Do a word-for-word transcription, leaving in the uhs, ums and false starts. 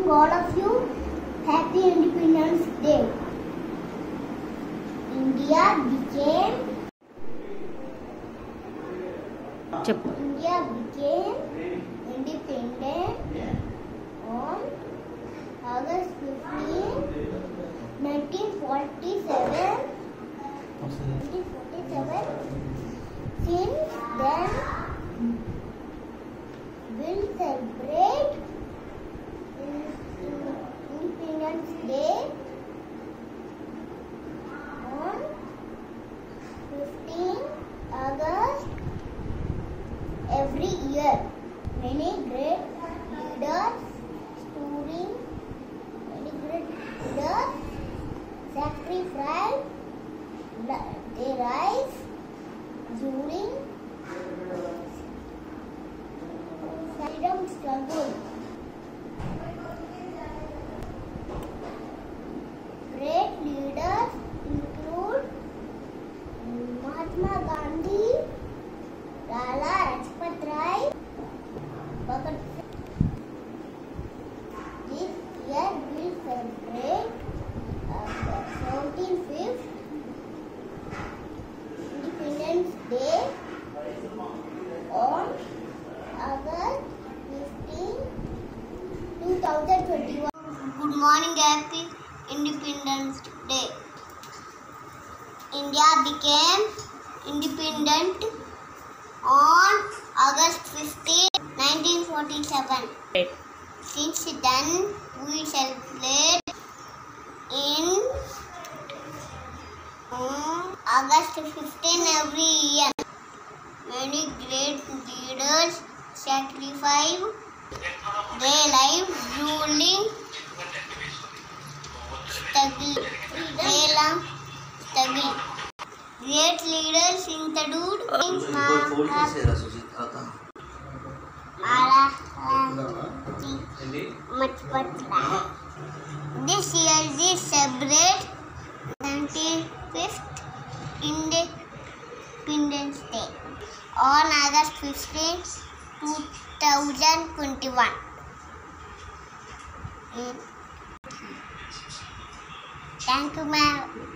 all of you Happy Independence Day. India became India became independent on August fifteenth, nineteen forty-seven. nineteen forty-seven. Since then, we'll celebrate Independence Day on fifteenth August every year. Many great leaders, storing, many great leaders sacrificed their lives during freedom struggle. Great leaders include Mahatma Gandhi, Lala Rajpat Rai, Bhagat Singh. This year we celebrate uh, seventeenth Independence Day on August fifteenth, twenty twenty-one. Good morning, Happy Independence Day. India became independent on August fifteenth, nineteen forty-seven. Right. Since then, we celebrate in um, August fifteenth every year. Many great leaders sacrifice their lives during struggle. struggle. Great leaders include This year we celebrate twenty-fifth Independence Day on August fifteenth, twenty twenty-one. Mm. Thank you, ma'am.